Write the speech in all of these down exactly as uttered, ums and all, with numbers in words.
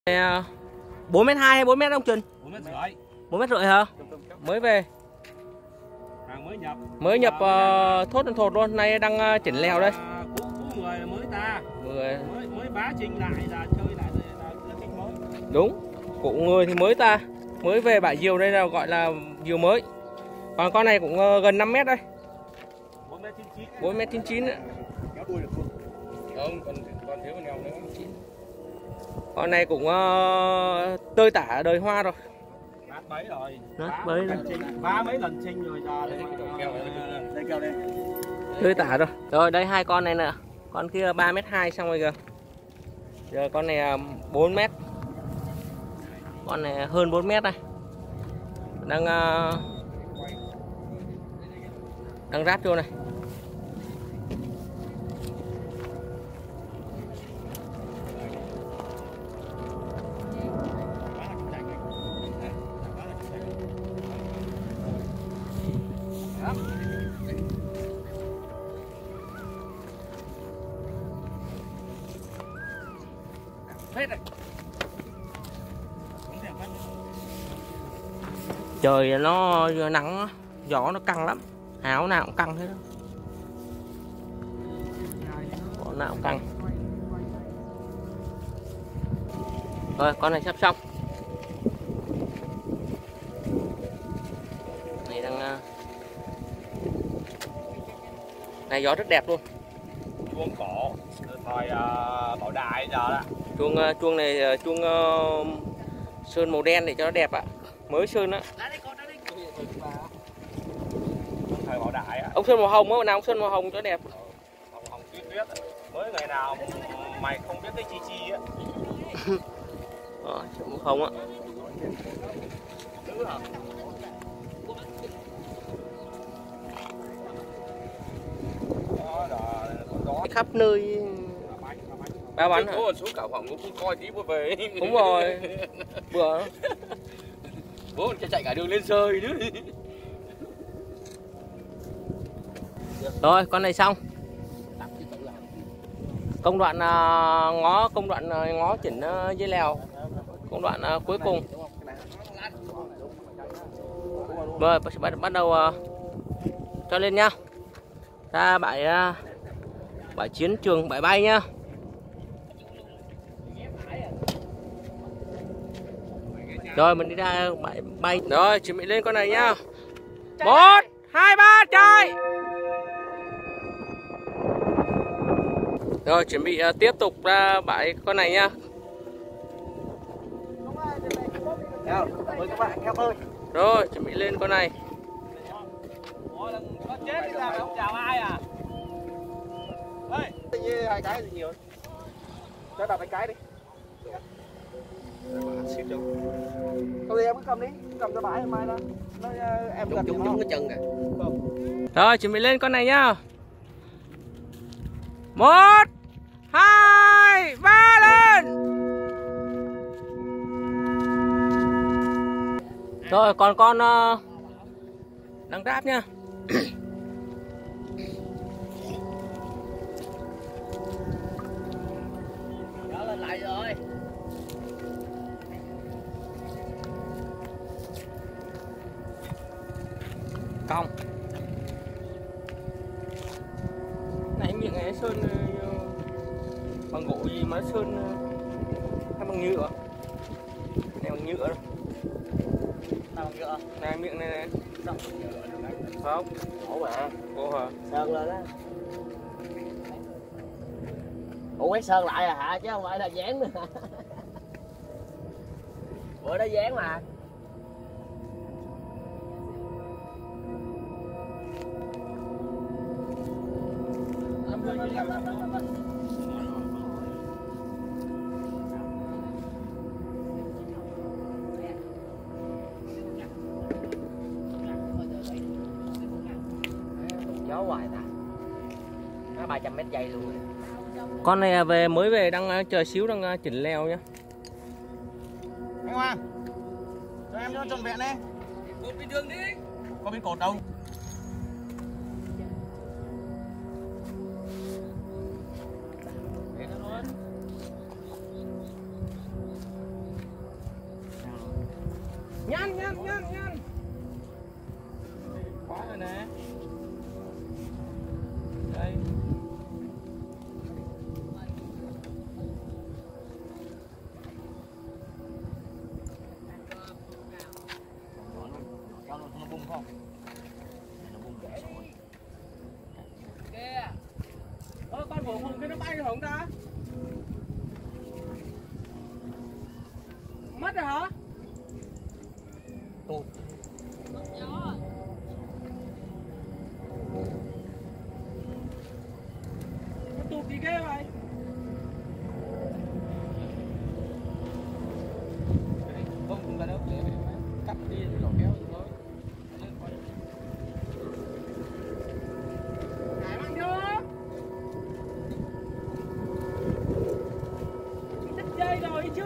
bốn mét hai hay bốn mét ông Trần? bốn mét rưỡi. bốn mét rưỡi hả? Mới về. Hàng mới nhập. Mới nhập uh, thốt thột luôn, nay đang uh, chỉnh lèo đây. À, cũ cũ người là mới ta. Người mới mới bá trình lại là chơi lại là là trình mới. đúng. Cụ người thì mới ta, mới về bãi diều đây là gọi là diều mới. Còn con này cũng uh, gần năm mét đây. bốn mét chín mươi chín. bốn mét chín mươi chín. Kéo đuôi được không? Không, còn còn thiếu con neo nữa. Con này cũng uh, tơi tả đời hoa rồi. Bát bấy rồi. Bát bấy rồi. Ba mấy lần trình rồi giờ đây kêu đây kêu đây. Tơi tả rồi. Rồi đây hai con này nè. Con kia ba mét hai xong rồi kìa. Giờ con này bốn mét. Con này hơn bốn mét đây. Đang uh, đang rát vô này. Trời nó nắng, gió nó căng lắm, áo nào cũng căng hết đó. Con nào cũng căng. Rồi con này sắp xong. Này đang này gió rất đẹp luôn. Chuông cổ thời uh, Bảo Đại giờ đó. Chuông chuông này chuông uh, sơn màu đen để cho nó đẹp ạ. Mới sơn á. Thời Bảo Đại á. Ông sơn màu hồng á, nào ông sơn màu hồng cho đẹp. Hồng hồng tuyết tuyết. Mới ngày nào mày không biết cái chi chi á. Ờ, màu hồng á. Khắp nơi ba bánh hả? Xuống cả phòng cũng coi tí bữa về. Đúng rồi. Bữa bố chạy chạy cả đường lên sơi nữa. Rồi con này xong. Công đoạn uh, ngó công đoạn uh, ngó chỉnh uh, dây lèo. Công đoạn uh, cuối cùng. Rồi bắt, bắt đầu uh, cho lên nhá. Ra bãi uh, bãi chiến trường bãi bay nhá. Rồi mình đi ra bãi bay. Rồi chuẩn bị lên con này nhá. Một, hai, ba, chạy. Rồi chuẩn bị uh, tiếp tục ra bãi con này nhá. Mời các bạn theo ơi. Rồi chuẩn bị lên con này. Có chết thì làm không chào ai à? Ơi, như hai cái gì nhiều. Cho đặt hai cái đi. Thôi thì em cứ cầm đi, cầm cho bãi mai đó. Nó em cầm Trúng trúng cái chân kìa. Rồi chuẩn bị lên con này nhá. Một, hai, ba lên. Rồi còn con uh, đang ráp nhá. Đó lên lại rồi. Cong. Này miệng này sơn uh, bằng gỗ gì mà sơn uh, hay bằng nhựa? Này bằng nhựa. Nào bằng nhựa. Này miệng này này. Sao? Không. Ủa mà. Ủa hả? Sơn lên á. Ủa quét sơn lại à hả chứ không phải là dán nữa. Bữa đó dán mà. Gió hoài ta. Nó ba trăm mét dây luôn. Con này về mới về đang chờ xíu đang chỉnh leo nhá. Anh Hoàng, cho em cho trọn vẹn đi. Cột bình thường đi. Có bên cột đâu. Để nó luôn. Nhanh nhanh nhanh nhanh. Quá rồi nè. Đây. Nó bung không? Nó bung dễ rồi. Kìa. Ơ con hổ hùng cái nó bay rồi không ta? Mất rồi hả? Tụt. Mất gió. Nó tụt gì ghê vậy? Không không ra đâu để cắt đi rồi kéo thôi. Cái mang vô. Đứt dây rồi chứ.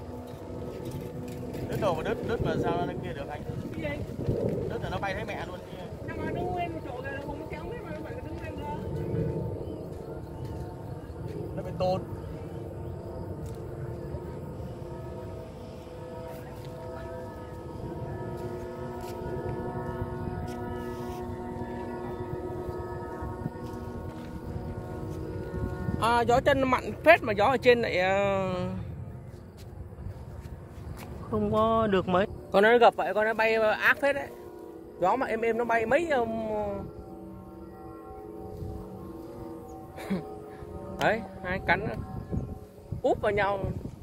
Đứt đồ mà đứt đứt mà sao nó kia được anh? Cái gì? Đứt là nó bay thấy mẹ luôn. Nhưng mà đứng nguyên một chỗ này nó không có kéo hết mà nó phải đứng lên ra. Nó bị tốn. À, gió chân mặn phết mà gió ở trên lại không có được mấy. Con nó gặp vậy con nó bay ác phết đấy. Gió mà êm êm nó bay mấy đấy, hai cánh úp vào nhau.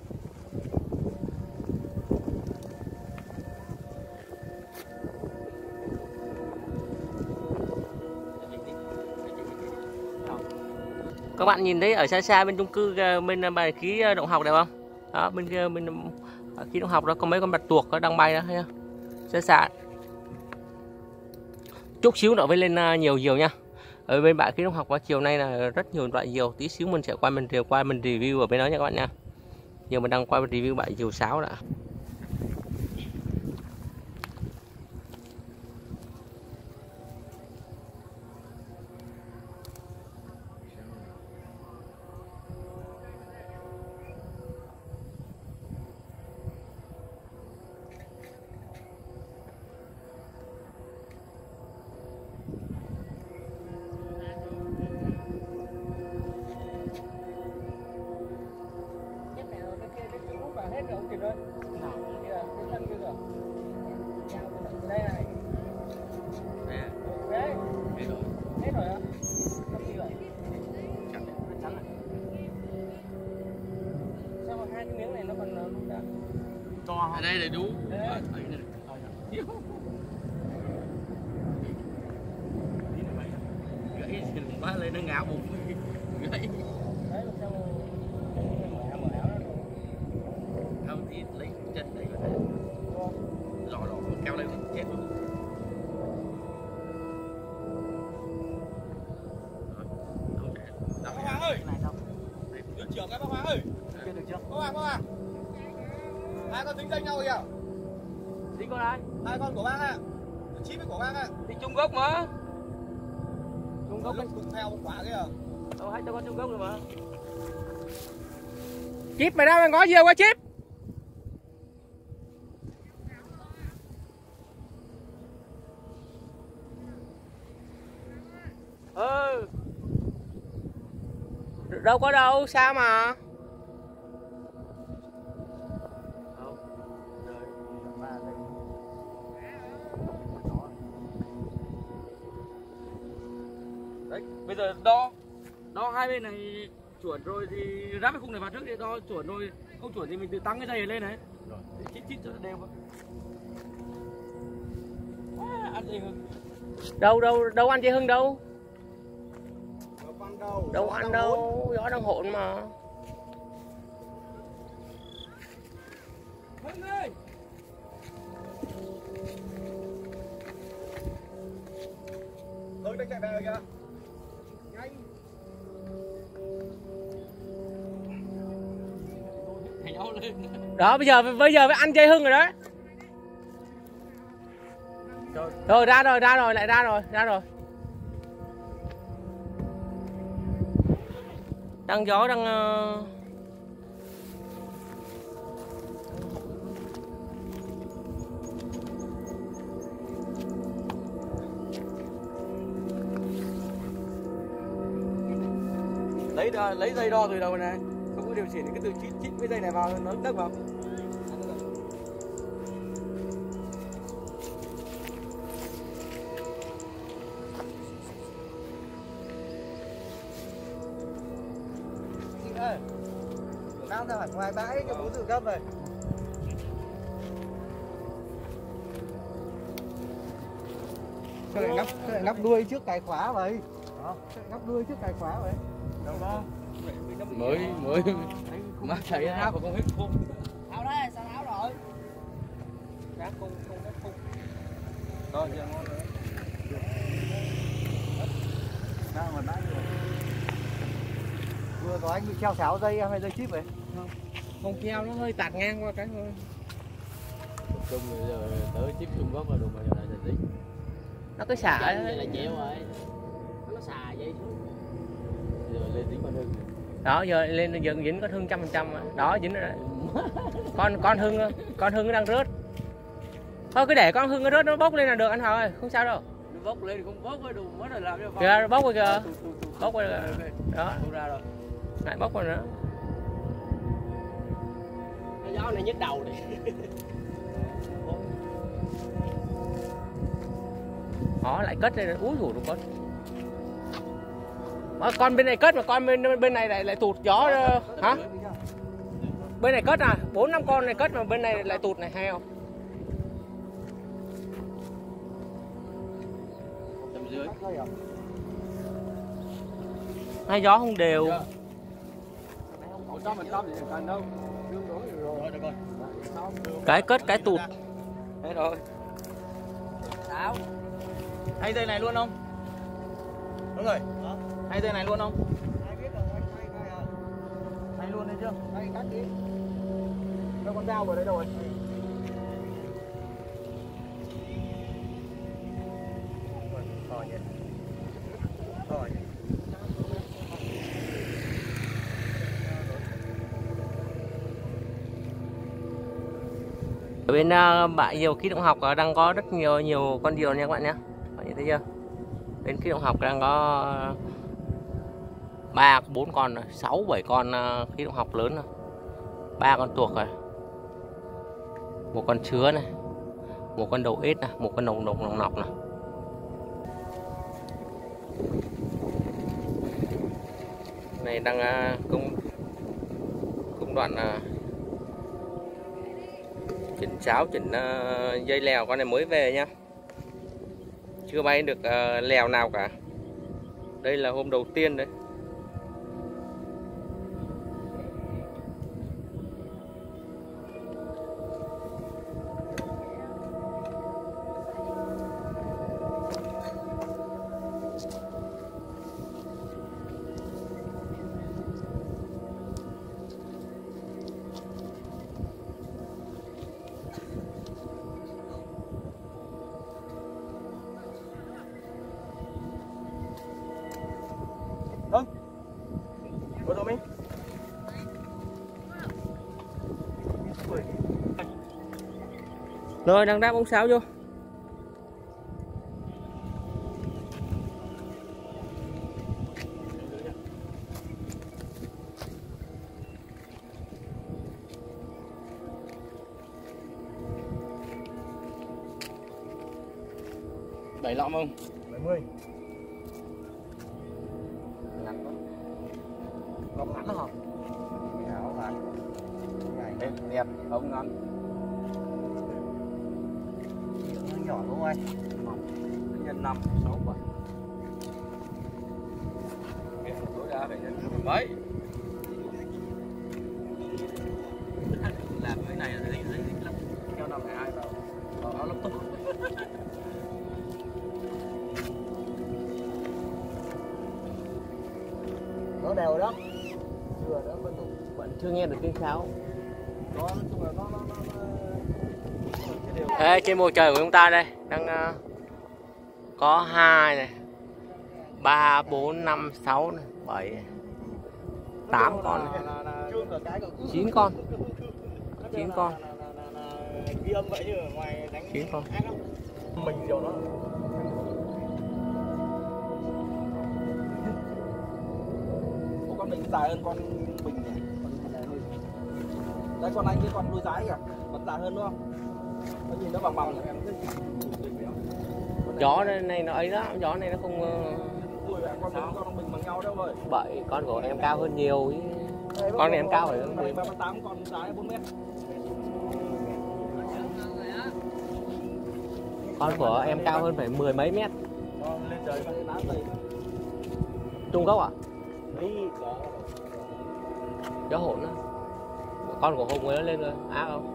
Các bạn nhìn thấy ở xa xa bên chung cư bên bài khí động học đẹp không? Đó, bên kia bên khí động học đó có mấy con bạch tuộc đang bay đó, thấy không? Xa xa. Chút xíu nữa mới lên nhiều diều nha. Ở bên bãi khí động học vào chiều nay là rất nhiều loại diều, tí xíu mình sẽ qua mình qua mình review ở bên đó nha các bạn nha. Giờ mình đang qua review bãi diều sáo đã. Hết rồi, kịp rồi. Nào, kìa, cái chân kia rồi. Đây này. Đây. Đấy. Hết rồi. Hết rồi á? Không gì rồi. Chắn này, chắn này. Sao mà hai cái miếng này nó còn không ra? To không? Ở đây đầy đủ. Đấy. Ở đây này. Thiếu. Đi này mày. Gãy quá lên nó ngáo bụng. Gãy. Đấy làm sao không thì lấy chân đây có thể lò lò kéo lên chết luôn. Bác Hoàng ơi, được trưởng cái bác Hoàng ơi, được chưa? Bác Hoàng, bác Hoàng, hai con dính dây nhau kìa. Dính con ai? Hai con của bác ạ, chín với của bác ạ. Thì chung gốc mà. Chung gốc cùng theo quả kìa. Đâu hai con chung gốc rồi mà. Chip mày đâu mày ngó nhiều quá Chip. Ừ. Đâu có đâu, sao mà. Đấy, bây giờ đo đo hai bên này chuẩn rồi thì ráp cái khung này vào trước để đo chuẩn rồi, không chuẩn thì mình tự tăng cái dây lên này. Rồi, chít chít cho nó đều. À, ăn dây Hưng. Đâu đâu đâu ăn dây Hưng đâu. Đâu, đâu ăn đâu, gió đang hỗn mà. Hưng ơi. Hưng đang chạy về rồi kìa. Nhanh. Đó bây giờ bây giờ phải ăn dây Hưng rồi đấy. Rồi, rồi ra rồi, ra rồi, lại ra rồi, ra rồi. Đang gió đang uh... lấy lấy dây đo từ đầu này, không có điều chỉnh cái từ chít chít cái dây này vào nó nấc vào. Đang ra hẳn ngoài bãi cái bố tự cấp rồi. Sao lại ngắp, sao lại ngắp đuôi trước cài khóa vậy? Đó, sao lại ngắp đuôi trước cài khóa vậy? Đâu đó. Mới mới mà chạy áo mà không hết khung. Áo đấy, sao áo rồi? Cá khung không hết khung. Rồi, giờ ngon rồi. Sao mà đã rồi? Vừa có anh bị treo sáo dây hay dây chip vậy? Không, không treo, nó hơi tạt ngang qua cái thôi. Chung bây giờ tới chip Trung Quốc là đủ mà giờ lại dính. Nó cứ xả vậy là chịu rồi. Nó xà dây xuống. Giờ lên dính con hưng. Đó, giờ lên giờ dính con hưng trăm phần trăm đó, dính rồi. con con hưng con hưng nó đang rớt. Thôi cứ để con hưng nó rớt nó bốc lên là được anh Hào ơi, không sao đâu. Nó bốc lên thì không bốc với đủ mất rồi làm cho kìa, bốc rồi kìa. Bốc rồi đó. Không ra rồi. Lại bốc rồi nữa. Cái gió này nhức đầu này. Đó, lại cất lên, úi dồi con. À, con bên này cất mà con bên bên này lại lại tụt gió hả? Bên này cất à, bốn năm con này cất mà bên này lại tụt này hay không? Tầm dưới. Hai gió không đều. một trăm phần trăm thì cần đâu. Rồi được rồi. Cái cất cái tụt. Thế rồi. Sao? Hay dây này luôn không? Đúng rồi. Hay dây này luôn không? Ai biết rồi, anh hay hay à? Hay luôn đấy chưa? Hay cắt đi. Đâu con dao vào đấy đâu rồi? To nhỉ. To nhỉ. Ở bên uh, bãi diều khí động học uh, đang có rất nhiều nhiều con diều nha các bạn nhé. Bạn nhìn thấy chưa? Bên khí động học đang có ba bốn con rồi, sáu bảy con uh, khí động học lớn rồi. Ba con tuộc rồi. Một con chứa này, một con đầu ếch này, một con đồng đồng đồng nọc này. Này đang uh, công công đoạn uh, chỉnh cháo, chỉnh uh, dây lèo. Con này mới về nhá, chưa bay được uh, lèo nào cả. Đây là hôm đầu tiên đấy. Vâng. Có đâu mình? Rồi đang đáp ống sáo vô. Bảy lọ không? bảy mươi. Gọc ngắn hả? Áo hả? Đẹp, đẹp, ống ngắn. Nó nhỏ đúng không anh? Nhân năm, sáu, bảy. Tối đa phải nhân mấy. Làm cái này là dính dính dính lắm. Theo năm này ai vào vào áo lông tốt. Nó đều đó. Vừa đó vẫn đủ. Vẫn chưa nghe được tiếng sáo. Nó nói chung là nó nó nó, nó... Ê, trên bầu trời của chúng ta đây đang uh, có hai này, ba, bốn, năm, sáu, này, bảy, tám con này. chín con. chín con. Ghi âm vậy chứ ở ngoài đánh chín con. ác lắm. Mình điều nó. Có con con mình dài hơn con bình nhỉ. Đây con anh với con đuôi dài kìa, vẫn dài hơn đúng không? Nó nhìn nó bằng bằng nhỉ. Gió này nó ấy đó, gió này nó không Ui, con mình con bình bằng nhau đâu rồi. bởi con của em cao hơn nhiều. Đây, con này em cao phải mười ba tám, con dài bốn mét. Con của em cao hơn phải mười mấy mét. Con lên trời con lá đây. Trung Quốc à? Đi. Gió hỗn á. Con của Hùng mới nó lên rồi. Á không?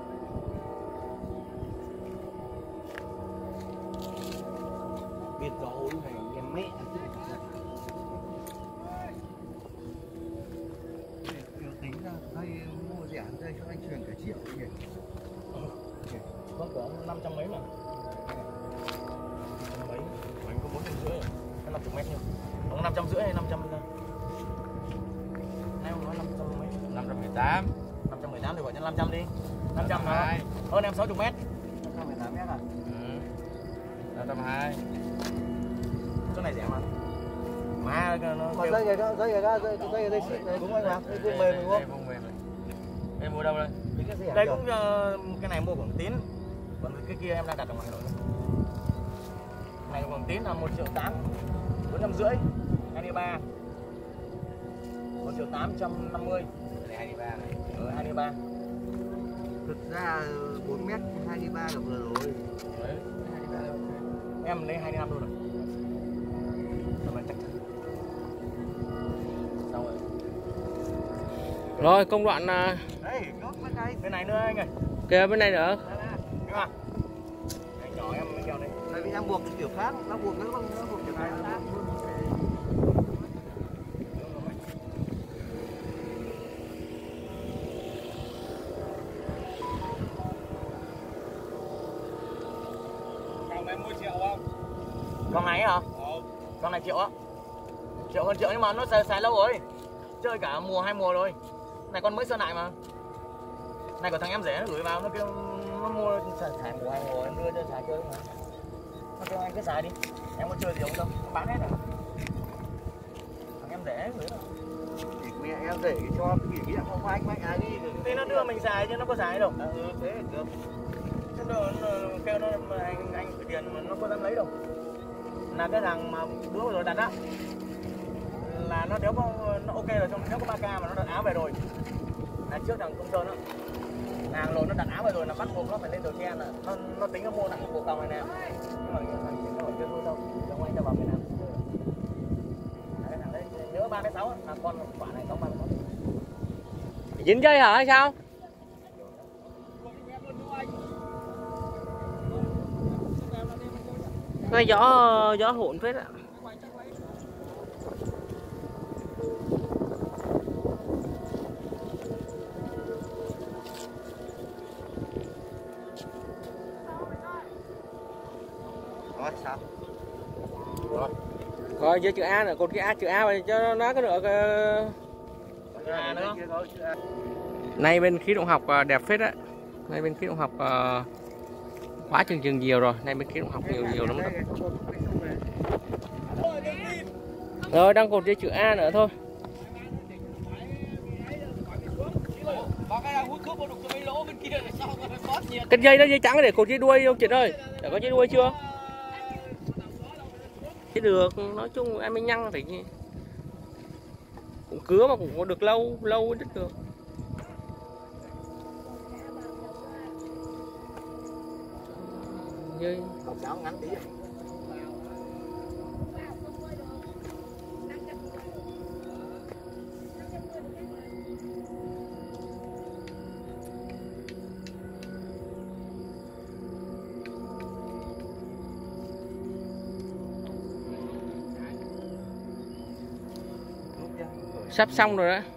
Biệt gió hỗn này em mẹ. Tính ra hay mua rẻ đây cho anh truyền cả triệu nhỉ. Con có năm trăm mấy mà. Mấy? Anh có bốn trăm rưỡi. Cái năm mươi mét nhỉ? Ông năm trăm rưỡi hay năm trăm thôi? Hay ông nói năm trăm mấy? năm trăm mười tám. năm trăm mười tám thì gọi cho năm trăm đi. năm trăm hả? Hơn em sáu mươi mét. năm trăm mười tám mét à? Ừ. năm trăm hai. Chỗ này rẻ mà. Mà nó Mà dây này đó, dây này đó, dây dây dây xịn này đúng không anh? Dây vuông mềm đúng không? Vuông mềm. Em mua đâu đây? Cái Đây cũng uh, cái này mua của Tín. Còn cái kia em đang đặt ở ngoài Hà Nội. Này của Tín là một triệu tám, bốn trăm rưỡi, hai đi ba. một triệu tám trăm năm mươi. Này hai đi ba này. Ờ hai đi ba. Thực ra bốn mét hai đi ba là vừa rồi. Đấy, hai đi ba đâu. Em lấy hai đi năm luôn rồi. Rồi chắc chắn. Xong rồi. Rồi công đoạn Đây, nó bên này. Bên này nữa anh ơi. kìa bên này nữa. Đúng không? Anh nhỏ em mới kêu đây. Tại vì em buộc kiểu khác, nó buộc nó không nó buộc kiểu này nó khác. Con em mua triệu không? Con này hả? Ừ. Con này triệu á. Triệu con triệu nhưng mà nó xài, xài lâu rồi. Chơi cả mùa hai mùa rồi. Này con mới sơn lại mà. Này của thằng em rẻ nó gửi vào nó kêu nó mua xài, xài mùa hai mùa em đưa cho xài chơi mà. Nó kêu anh cứ xài đi. Em có chơi gì không đâu, bán hết rồi. Thằng em rẻ gửi vào. Thì mẹ em để cho kỷ niệm không anh anh ai đi. Thế nó đưa mình xài chứ nó có xài đâu. À, ừ, thế được. Thế nó, nó kêu nó anh anh gửi tiền mà nó có dám lấy đâu. Là cái thằng mà bữa rồi đặt á là nó nếu có nó ok rồi, xong nếu có ba ca mà nó đặt áo về rồi là trước thằng công sơn đó hàng rồi nó đặt áo về rồi là bắt buộc nó phải lên đầu tre là nó nó tính nó mua nặng bộ còng này nè, nhưng mà thằng nó bảo chưa thôi đâu, đâu anh cho vào Việt Nam cái thằng đấy nhớ ba mét sáu là con quả này sáu ba mét sáu. Dính dây hả hay sao? Cái gió gió hỗn phết ạ. Rồi sao? Rồi. Rồi dưới chữ A nữa, cột cái A chữ A vào cho nó cái nữa. À nữa. Nay bên khí động học đẹp phết đấy. Nay bên khí động học khóa chừng chừng nhiều rồi, nay bên khí động học nhiều nhiều lắm rồi. Rồi đang cột dưới chữ A nữa thôi. Cái dây đó dây trắng để cột dây đuôi ông Triển ơi, để có dây đuôi chưa? Thế được, nói chung em mới nhăng phải cũng cứa mà cũng có được lâu lâu rất được. Dây Cọc giáo ngắn tí. sắp xong rồi đó.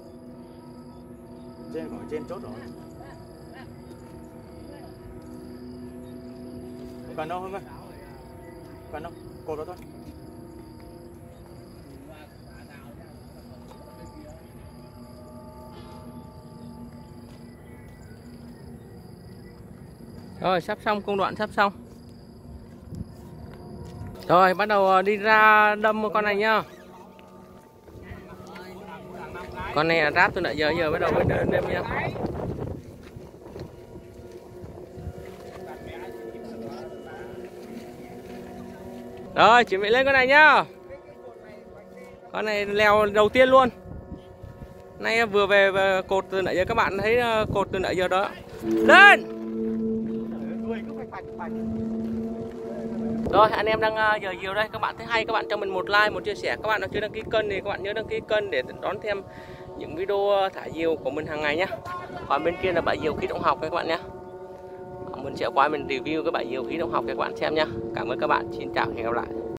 Trên khỏi trên chốt rồi. Còn đâu không ơi? Còn đâu? Cột đó thôi. Rồi sắp xong, công đoạn sắp xong. Rồi bắt đầu đi ra đâm con này nhá. Con này là ráp từ nãy giờ giờ bắt đầu mới đếm đếm nha. Rồi chuẩn bị lên con này nhá. Con này leo đầu tiên luôn. Nay vừa về, về cột từ nãy giờ, các bạn thấy cột từ nãy giờ đó. Lên. Rồi anh em đang giờ chiều đây, các bạn thấy hay các bạn cho mình một like, một chia sẻ. Các bạn nào chưa đăng ký kênh thì các bạn nhớ đăng ký kênh để đón thêm những video thả diều của mình hàng ngày nhé. Còn bên kia là bãi diều khí động học các bạn nhé. Mình sẽ qua mình review cái bãi diều khí động học để các bạn xem nhé. Cảm ơn các bạn, xin chào, hẹn gặp lại.